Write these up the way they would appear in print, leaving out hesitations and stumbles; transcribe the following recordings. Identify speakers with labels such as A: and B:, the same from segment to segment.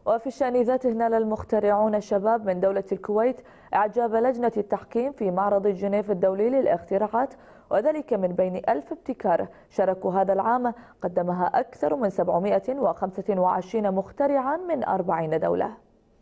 A: وفي الشأن ذاته نال المخترعون الشباب من دولة الكويت إعجاب لجنة التحكيم في معرض جنيف الدولي للاختراعات، وذلك من بين 1000 ابتكار شاركوا هذا العام قدمها أكثر من 725 مخترعا من 40 دولة.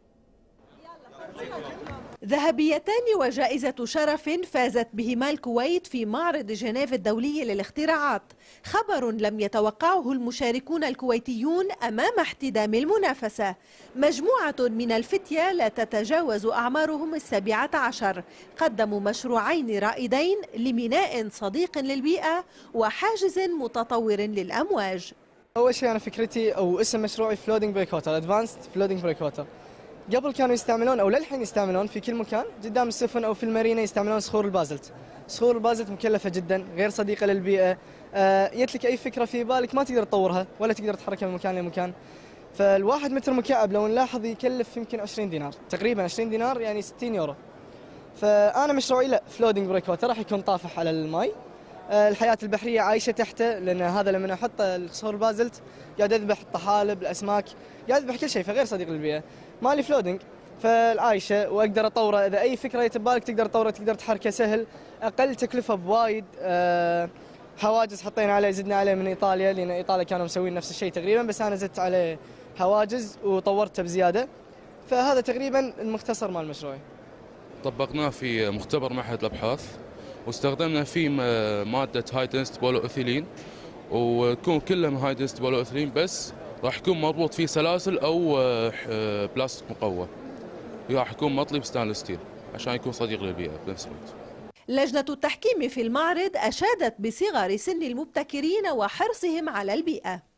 B: ذهبيتان وجائزة شرف فازت بهما الكويت في معرض جنيف الدولي للاختراعات، خبر لم يتوقعه المشاركون الكويتيون أمام احتدام المنافسة. مجموعة من الفتية لا تتجاوز أعمارهم 17 قدموا مشروعين رائدين لميناء صديق للبيئة وحاجز متطور للأمواج.
C: أول شيء أنا فكرتي أو اسم مشروعي فلودينج بريكواتر، أدفانسد فلودينج بريكواتر. قبل كانوا يستعملون أو للحين يستعملون في كل مكان قدام السفن أو في المارينا يستعملون صخور البازلت. صخور البازلت مكلفة جدا، غير صديقة للبيئة، يتلك أي فكرة في بالك ما تقدر تطورها ولا تقدر تحركها من مكان لمكان. فالواحد متر مكعب لو نلاحظ يكلف يمكن 20 دينار، تقريبا 20 دينار يعني 60 يورو. فأنا مشروعي لا فلودينج بريكواتر راح يكون طافح على الماء، الحياة البحرية عايشة تحته، لأن هذا لما أحط الصخور البازلت قاعد يذبح الطحالب، الأسماك، قاعد يذبح كل شيء، فغير صديق للبيئة. مالي فلودينج فالعايشة واقدر اطوره، اذا اي فكره يتبالك تقدر تطوره، تقدر تحركه سهل، اقل تكلفه بوايد. حواجز حطينا عليه، زدنا عليه من ايطاليا، لان ايطاليا كانوا مسوين نفس الشيء تقريبا، بس انا زدت عليه حواجز وطورته بزياده. فهذا تقريبا المختصر مال مشروعي.
D: طبقناه في مختبر معهد الابحاث واستخدمنا فيه ماده هاي دنسيتي بوليوإيثيلين، ويكون كله هاي دنسيتي بوليوإيثيلين، بس راح يكون مربوط فيه سلاسل او بلاستيك مقوى، راح يكون مطلي بستانلس ستيل عشان يكون صديق للبيئة بنفس الوقت.
B: لجنة التحكيم في المعرض أشادت بصغر سن المبتكرين وحرصهم على البيئة.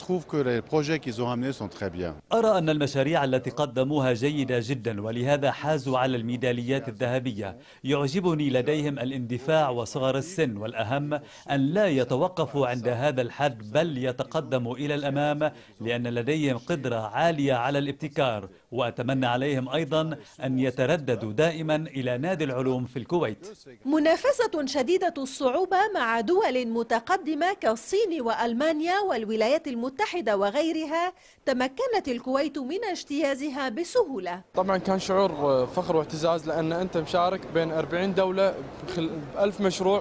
E: أرى أن المشاريع التي قدموها جيدة جدا، ولهذا حازوا على الميداليات الذهبية. يعجبني لديهم الاندفاع وصغر السن، والأهم أن لا يتوقفوا عند هذا الحد بل يتقدموا إلى الأمام، لأن لديهم قدرة عالية على الابتكار. وأتمنى عليهم أيضا أن يترددوا دائما إلى نادي العلوم في الكويت.
B: منافسة شديدة الصعوبة مع دول متقدمة كالصين وألمانيا والولايات المتحدة وغيرها، تمكنت الكويت من اجتيازها بسهولة.
F: طبعا كان شعور فخر واعتزاز، لأن أنت مشارك بين 40 دولة ب1000 مشروع،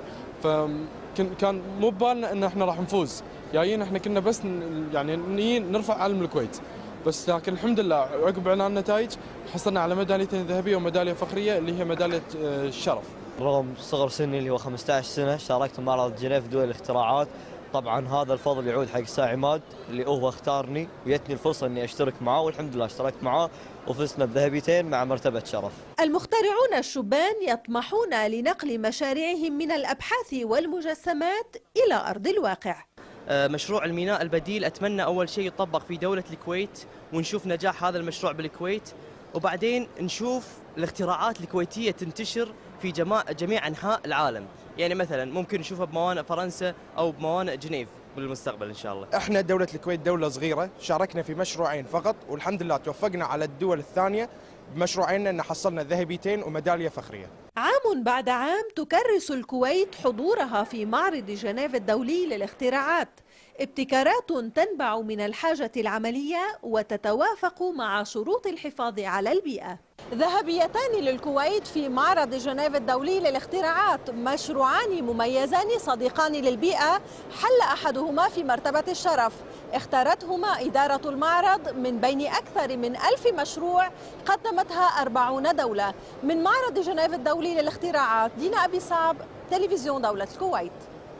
F: فكان مو ببالنا أن احنا راح نفوز، جايين احنا كنا بس يعني نرفع علم الكويت بس، لكن الحمد لله عقب إعلان النتائج حصلنا على ميداليتين ذهبية وميدالية فخرية اللي هي ميدالية الشرف.
G: رغم صغر سني اللي هو 15 سنة شاركت بمعرض جنيف دول الاختراعات. طبعا هذا الفضل يعود حق ساعي عماد اللي هو اختارني ويتني الفرصة اني اشترك معاه، والحمد لله اشتركت معاه وفزنا بذهبيتين مع مرتبة شرف.
B: المخترعون الشبان يطمحون لنقل مشاريعهم من الأبحاث والمجسمات إلى أرض الواقع.
H: مشروع الميناء البديل أتمنى أول شيء يطبق في دولة الكويت ونشوف نجاح هذا المشروع بالكويت، وبعدين نشوف الاختراعات الكويتية تنتشر في جميع أنحاء العالم. يعني مثلا ممكن نشوفها بموانئ فرنسا أو بموانئ جنيف بالمستقبل إن شاء الله.
I: احنا دولة الكويت دولة صغيرة، شاركنا في مشروعين فقط، والحمد لله توفقنا على الدول الثانية بمشروعين ان حصلنا ذهبيتين وميدالية فخرية.
B: عام بعد عام تكرس الكويت حضورها في معرض جنيف الدولي للاختراعات، ابتكارات تنبع من الحاجة العملية وتتوافق مع شروط الحفاظ على البيئة. ذهبيتان للكويت في معرض جنيف الدولي للاختراعات، مشروعان مميزان صديقان للبيئة، حل أحدهما في مرتبة الشرف، اختارتهما إدارة المعرض من بين أكثر من 1000 مشروع قدمتها 40 دولة. من معرض جنيف الدولي للاختراعات، دينا أبي صعب، تلفزيون دولة الكويت.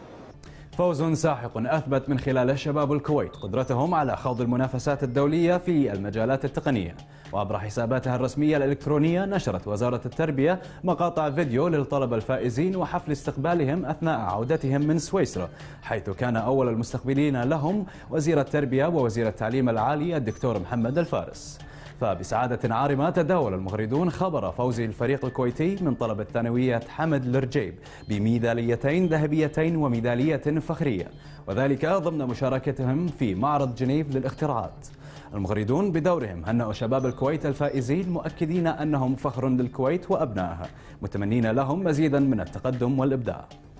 J: فوز ساحق أثبت من خلال شباب الكويت قدرتهم على خوض المنافسات الدولية في المجالات التقنية. وعبر حساباتها الرسمية الإلكترونية نشرت وزارة التربية مقاطع فيديو للطلبة الفائزين وحفل استقبالهم أثناء عودتهم من سويسرا، حيث كان أول المستقبلين لهم وزير التربية ووزير التعليم العالي الدكتور محمد الفارس. فبسعادة عارمة تداول المغردون خبر فوز الفريق الكويتي من طلبة ثانوية حمد الرجيب بميداليتين ذهبيتين وميدالية فخرية، وذلك ضمن مشاركتهم في معرض جنيف للاختراعات. المغردون بدورهم هنأوا شباب الكويت الفائزين، مؤكدين أنهم فخر للكويت وأبنائها، متمنين لهم مزيدا من التقدم والإبداع.